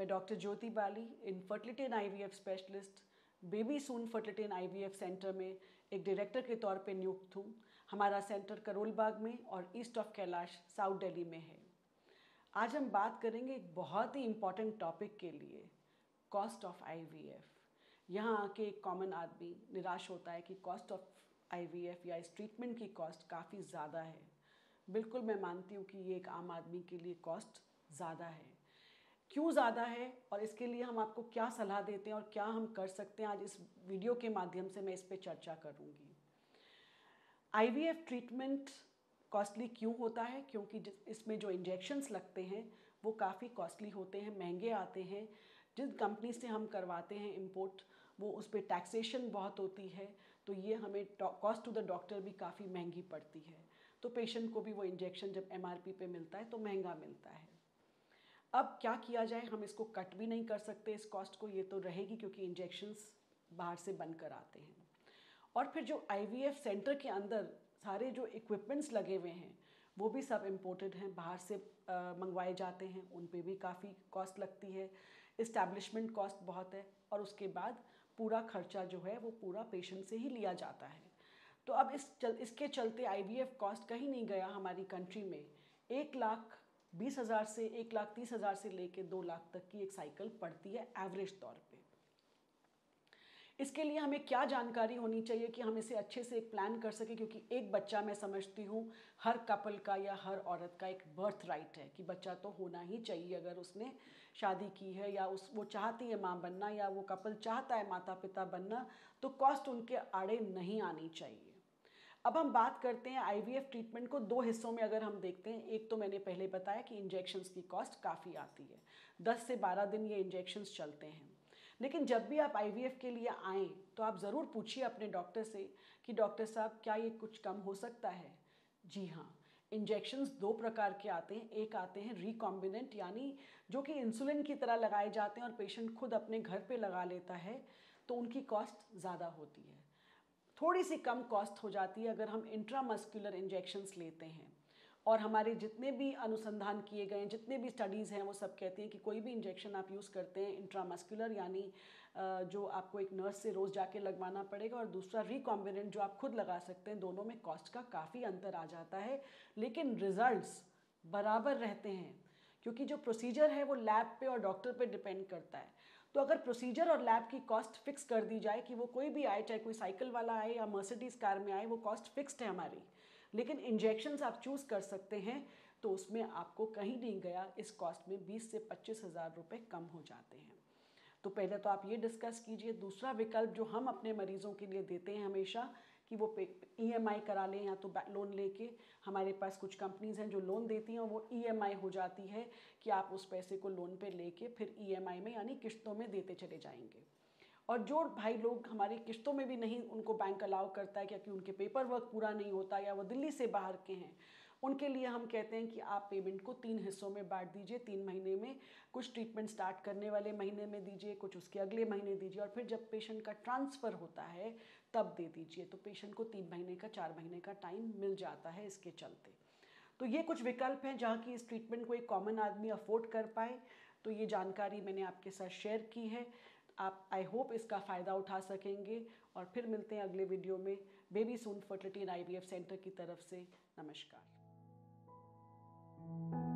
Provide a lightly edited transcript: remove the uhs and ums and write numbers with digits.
मैं doctor Jyoti Bali, infertility and IVF specialist, baby soon fertility and IVF centre में एक director के तौर पे नियुक्त हूँ। हमारा सेंटर करोल बाग में और east of Kailash south Delhi में है। आज हम बात करेंगे एक बहुत ही इम्पॉर्टेंट टॉपिक के लिए, कॉस्ट ऑफ आईवीएफ। यहाँ आके एक कॉमन आदमी निराश होता है कि कॉस्ट ऑफ आईवीएफ या इस ट्रीटमेंट की कॉस्ट काफ़ी ज़्यादा है। बिल्कुल मैं मानती हूँ कि ये एक आम आदमी के लिए कॉस्ट ज़्यादा है। क्यों ज़्यादा है और इसके लिए हम आपको क्या सलाह देते हैं और क्या हम कर सकते हैं, आज इस वीडियो के माध्यम से मैं इस पर चर्चा करूँगी। आईवीएफ ट्रीटमेंट कॉस्टली क्यों होता है? क्योंकि इसमें जो इंजेक्शन्स लगते हैं वो काफ़ी कॉस्टली होते हैं, महंगे आते हैं। जिस कंपनी से हम करवाते हैं इंपोर्ट, वो उस पर टैक्सेशन बहुत होती है, तो ये हमें कॉस्ट टू द डॉक्टर भी काफ़ी महंगी पड़ती है। तो पेशेंट को भी वो इंजेक्शन जब एमआरपी पे मिलता है तो महंगा मिलता है। अब क्या किया जाए? हम इसको कट भी नहीं कर सकते इस कॉस्ट को, ये तो रहेगी क्योंकि इंजेक्शन्स बाहर से बनकर आते हैं। और फिर जो आईवीएफ सेंटर के अंदर सारे जो इक्विपमेंट्स लगे हुए हैं वो भी सब इम्पोर्टेड हैं, बाहर से मंगवाए जाते हैं, उन पे भी काफ़ी कॉस्ट लगती है। इस्टेब्लिशमेंट कॉस्ट बहुत है और उसके बाद पूरा खर्चा जो है वो पूरा पेशेंट से ही लिया जाता है। तो अब इसके चलते आईवीएफ कॉस्ट कहीं नहीं गया हमारी कंट्री में 1,20,000 से 1,30,000 से लेके 2 लाख तक की एक साइकिल पड़ती है एवरेज तौर पे। इसके लिए हमें क्या जानकारी होनी चाहिए कि हम इसे अच्छे से एक प्लान कर सकें, क्योंकि एक बच्चा मैं समझती हूँ हर कपल का या हर औरत का एक बर्थ राइट है कि बच्चा तो होना ही चाहिए। अगर उसने शादी की है या वो चाहती है माँ बनना या वो कपल चाहता है माता पिता बनना, तो कॉस्ट उनके आड़े नहीं आनी चाहिए। अब हम बात करते हैं आईवीएफ ट्रीटमेंट को 2 हिस्सों में अगर हम देखते हैं। एक तो मैंने पहले बताया कि इंजेक्शन्स की कॉस्ट काफ़ी आती है, 10 से 12 दिन ये इंजेक्शन्स चलते हैं। लेकिन जब भी आप आईवीएफ के लिए आएँ तो आप ज़रूर पूछिए अपने डॉक्टर से कि डॉक्टर साहब क्या ये कुछ कम हो सकता है? जी हाँ, इंजेक्शन्स 2 प्रकार के आते हैं। एक आते हैं रिकॉम्बिनेंट, यानी जो कि इंसुलिन की तरह लगाए जाते हैं और पेशेंट खुद अपने घर पे लगा लेता है, तो उनकी कॉस्ट ज़्यादा होती है। थोड़ी सी कम कॉस्ट हो जाती है अगर हम इंट्रामस्कुलर इंजेक्शन्स लेते हैं। और हमारे जितने भी अनुसंधान किए गए हैं, जितने भी स्टडीज़ हैं, वो सब कहते हैं कि कोई भी इंजेक्शन आप यूज़ करते हैं इंट्रामस्कुलर, यानी जो आपको एक नर्स से रोज़ जाके लगवाना पड़ेगा, और दूसरा रिकॉम्बिनेंट जो आप खुद लगा सकते हैं, दोनों में कॉस्ट का काफ़ी अंतर आ जाता है, लेकिन रिजल्ट्स बराबर रहते हैं। क्योंकि जो प्रोसीजर है वो लैब पे और डॉक्टर पे डिपेंड करता है। तो अगर प्रोसीजर और लैब की कॉस्ट फिक्स कर दी जाए कि वो कोई भी आए, चाहे कोई साइकिल वाला आए या मर्सिडीज़ कार में आए, वो कॉस्ट फिक्स्ड है हमारी, लेकिन इंजेक्शन्स आप चूज़ कर सकते हैं, तो उसमें आपको कहीं नहीं गया इस कॉस्ट में 20 से 25,000 रुपये कम हो जाते हैं। तो पहले तो आप ये डिस्कस कीजिए। दूसरा विकल्प जो हम अपने मरीज़ों के लिए देते हैं हमेशा कि वो ईएमआई करा लें, या तो लोन लेके। हमारे पास कुछ कंपनीज़ हैं जो लोन देती हैं और वो ईएमआई हो जाती है कि आप उस पैसे को लोन पे लेके फिर ईएमआई में यानी किश्तों में देते चले जाएंगे। और जो भाई लोग हमारी किश्तों में भी नहीं, उनको बैंक अलाउ करता है क्योंकि उनके पेपर वर्क पूरा नहीं होता या वो दिल्ली से बाहर के हैं, उनके लिए हम कहते हैं कि आप पेमेंट को 3 हिस्सों में बांट दीजिए। 3 महीने में कुछ ट्रीटमेंट स्टार्ट करने वाले महीने में दीजिए, कुछ उसके अगले महीने दीजिए, और फिर जब पेशेंट का ट्रांसफ़र होता है तब दे दीजिए। तो पेशेंट को 3 महीने का 4 महीने का टाइम मिल जाता है इसके चलते। तो ये कुछ विकल्प हैं जहाँ की इस ट्रीटमेंट को एक कॉमन आदमी अफोर्ड कर पाए। तो ये जानकारी मैंने आपके साथ शेयर की है। आप आई होप इसका फ़ायदा उठा सकेंगे, और फिर मिलते हैं अगले वीडियो में baby soon fertility and IVF centre की तरफ से। नमस्कार।